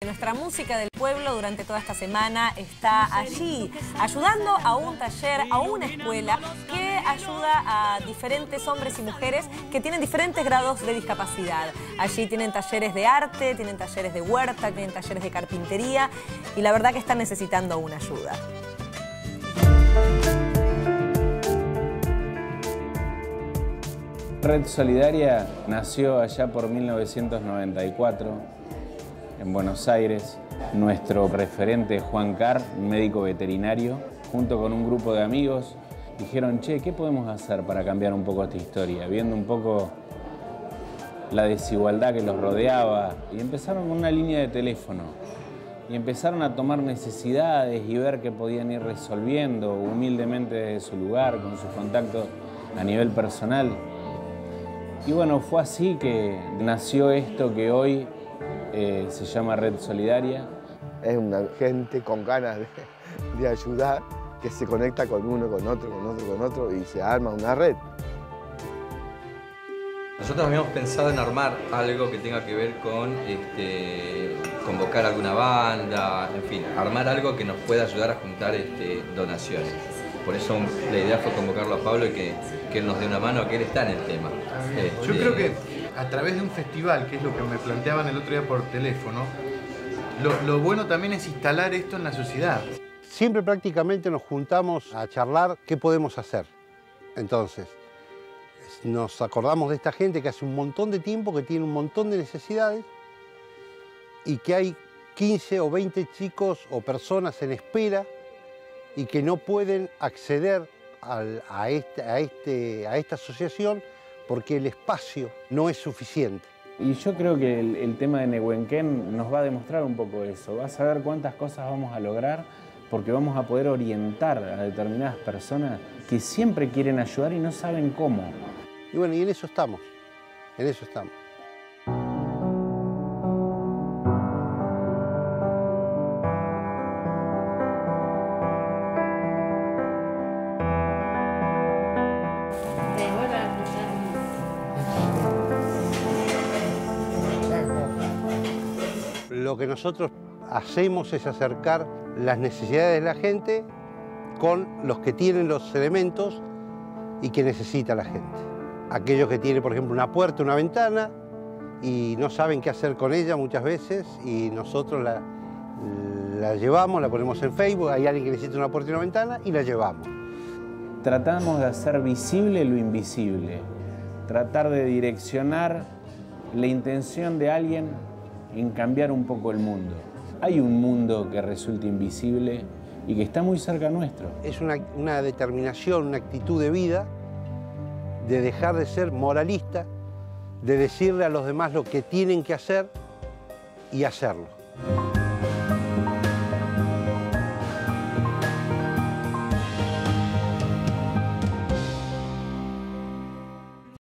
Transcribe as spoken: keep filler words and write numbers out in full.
Nuestra música del pueblo durante toda esta semana está allí, ayudando a un taller, a una escuela que ayuda a diferentes hombres y mujeres que tienen diferentes grados de discapacidad. Allí tienen talleres de arte, tienen talleres de huerta, tienen talleres de carpintería y la verdad que están necesitando una ayuda. Red Solidaria nació allá por mil novecientos noventa y cuatro en Buenos Aires. Nuestro referente Juan Carr, médico veterinario, junto con un grupo de amigos, dijeron, che, ¿qué podemos hacer para cambiar un poco esta historia? Viendo un poco la desigualdad que los rodeaba, y empezaron con una línea de teléfono y empezaron a tomar necesidades y ver qué podían ir resolviendo humildemente desde su lugar, con sus contactos a nivel personal. Y bueno, fue así que nació esto que hoy eh, se llama Red Solidaria. Es una gente con ganas de, de ayudar, que se conecta con uno, con otro, con otro, con otro y se arma una red. Nosotros habíamos pensado en armar algo que tenga que ver con este, convocar alguna banda, en fin, armar algo que nos pueda ayudar a juntar este, donaciones. Por eso la idea fue convocarlo a Pablo y que, que él nos dé una mano, que él está en el tema. Yo creo que a través de un festival, que es lo que me planteaban el otro día por teléfono, lo, lo bueno también es instalar esto en la sociedad. Siempre prácticamente nos juntamos a charlar qué podemos hacer. Entonces, nos acordamos de esta gente que hace un montón de tiempo, que tiene un montón de necesidades y que hay quince o veinte chicos o personas en espera y que no pueden acceder al, a, este, a, este, a esta asociación porque el espacio no es suficiente. Y yo creo que el, el tema de Neuquén nos va a demostrar un poco eso. Vas a ver cuántas cosas vamos a lograr porque vamos a poder orientar a determinadas personas que siempre quieren ayudar y no saben cómo. Y bueno, y en eso estamos, en eso estamos. Lo que nosotros hacemos es acercar las necesidades de la gente con los que tienen los elementos y que necesita la gente. Aquellos que tienen, por ejemplo, una puerta, una ventana y no saben qué hacer con ella muchas veces y nosotros la, la llevamos, la ponemos en Facebook, hay alguien que necesita una puerta y una ventana y la llevamos. Tratamos de hacer visible lo invisible, tratar de direccionar la intención de alguien en cambiar un poco el mundo. Hay un mundo que resulta invisible y que está muy cerca nuestro. Es una, una determinación, una actitud de vida, de dejar de ser moralista, de decirle a los demás lo que tienen que hacer y hacerlo.